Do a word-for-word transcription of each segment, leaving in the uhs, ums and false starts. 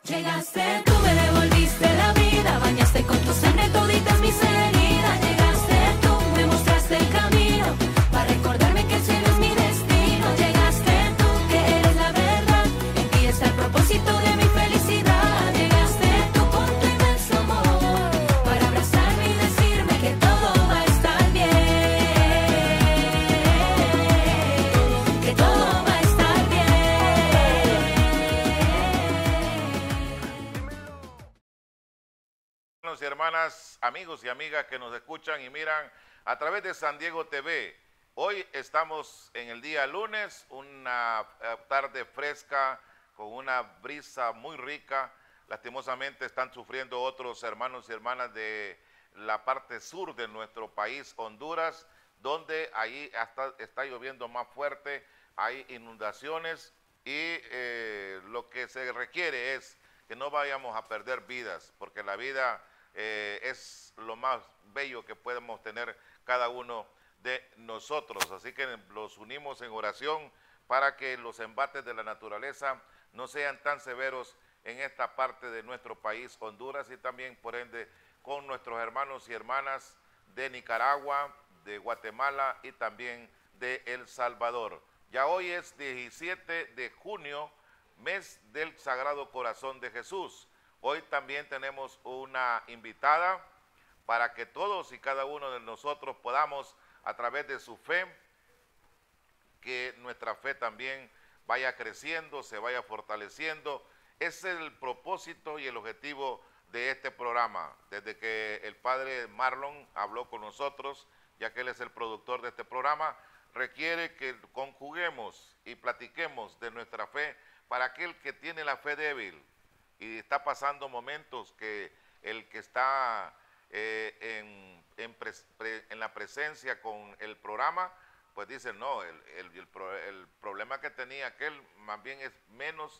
Llegaste, tú me devolviste la vida, bañaste con tu sangre toditas mis heridas. Llegaste, tú me mostraste el camino, para recordarme que el cielo es mi destino. Llegaste tú, que eres la verdad, en ti está el propósito de mi felicidad. Llegaste tú con tu inmenso amor, para abrazarme y decirme que todo va a estar bien, que todo va a estar Hermanos y hermanas, amigos y amigas que nos escuchan y miran a través de San Diego T V. Hoy estamos en el día lunes, una tarde fresca con una brisa muy rica. Lastimosamente están sufriendo otros hermanos y hermanas de la parte sur de nuestro país, Honduras, donde ahí hasta está lloviendo más fuerte, hay inundaciones y eh, lo que se requiere es que no vayamos a perder vidas, porque la vida eh, es lo más bello que podemos tener cada uno de nosotros. Así que los unimos en oración para que los embates de la naturaleza no sean tan severos en esta parte de nuestro país, Honduras, y también por ende con nuestros hermanos y hermanas de Nicaragua, de Guatemala y también de El Salvador. Ya hoy es diecisiete de junio, mes del Sagrado Corazón de Jesús. Hoy también tenemos una invitada para que todos y cada uno de nosotros podamos, a través de su fe, que nuestra fe también vaya creciendo, se vaya fortaleciendo. Ese es el propósito y el objetivo de este programa. Desde que el padre Marlon habló con nosotros, ya que él es el productor de este programa, requiere que conjuguemos y platiquemos de nuestra fe para aquel que tiene la fe débil y está pasando momentos que el que está eh, en, en, pre, pre, en la presencia con el programa, pues dice, no, el, el, el, pro, el problema que tenía aquel más bien es menos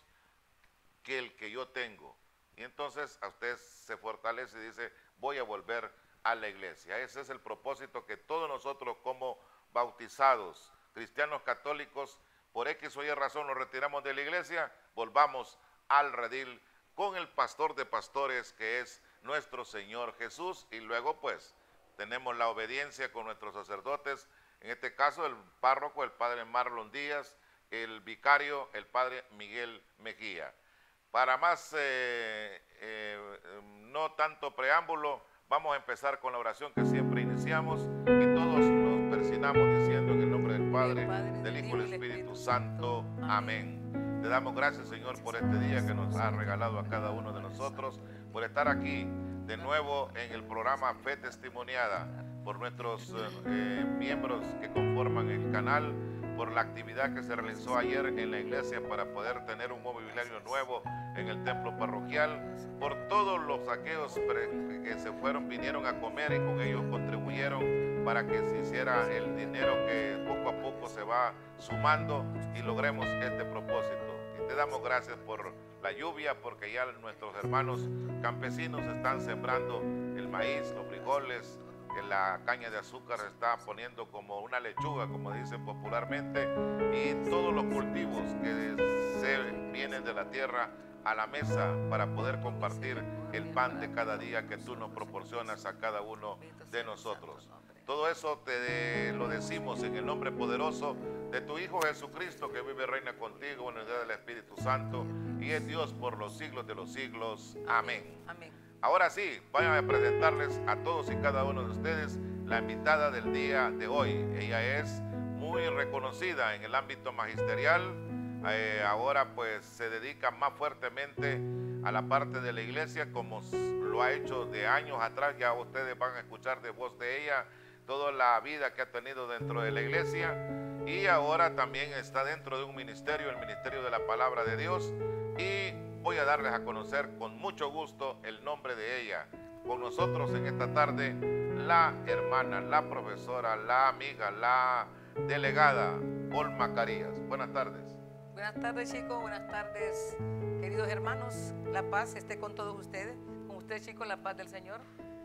que el que yo tengo. Y entonces a usted se fortalece y dice, voy a volver a la iglesia. Ese es el propósito que todos nosotros como bautizados, cristianos católicos, por X o Y razón nos retiramos de la iglesia, volvamos al redil con el pastor de pastores que es nuestro Señor Jesús, y luego pues tenemos la obediencia con nuestros sacerdotes, en este caso el párroco, el padre Marlon Díaz, el vicario, el padre Miguel Mejía. Para más, eh, eh, no tanto preámbulo, vamos a empezar con la oración que siempre iniciamos y todos nos persinamos diciendo en el nombre del Padre, del Hijo y del Espíritu Santo. Amén. Te damos gracias, Señor, por este día que nos ha regalado a cada uno de nosotros, por estar aquí de nuevo en el programa Fe Testimoniada, por nuestros eh, miembros que conforman el canal, por la actividad que se realizó ayer en la iglesia para poder tener un mobiliario nuevo en el templo parroquial, por todos los aquellos que se fueron, vinieron a comer y con ellos contribuyeron para que se hiciera el dinero que poco a poco se va sumando y logremos este propósito. Y te damos gracias por la lluvia, porque ya nuestros hermanos campesinos están sembrando el maíz, los frijoles, que la caña de azúcar está poniendo como una lechuga, como dicen popularmente, y todos los cultivos que se vienen de la tierra a la mesa para poder compartir el pan de cada día que tú nos proporcionas a cada uno de nosotros. Todo eso te lo decimos en el nombre poderoso de tu Hijo Jesucristo, que vive y reina contigo en la unidad del Espíritu Santo y es Dios por los siglos de los siglos. Amén. Amén. Ahora sí, voy a presentarles a todos y cada uno de ustedes la invitada del día de hoy. Ella es muy reconocida en el ámbito magisterial. Eh, ahora pues se dedica más fuertemente a la parte de la iglesia, como lo ha hecho de años atrás. Ya ustedes van a escuchar de voz de ella toda la vida que ha tenido dentro de la iglesia, y ahora también está dentro de un ministerio, el Ministerio de la Palabra de Dios, y voy a darles a conocer con mucho gusto el nombre de ella. Con nosotros en esta tarde, la hermana, la profesora, la amiga, la delegada, Olma Carías. Buenas tardes. Buenas tardes, chicos. Buenas tardes, queridos hermanos. La paz esté con todos ustedes. Con ustedes, chicos, la paz del Señor.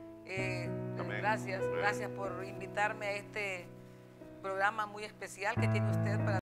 Eh, gracias, gracias por invitarme a este programa muy especial que tiene usted para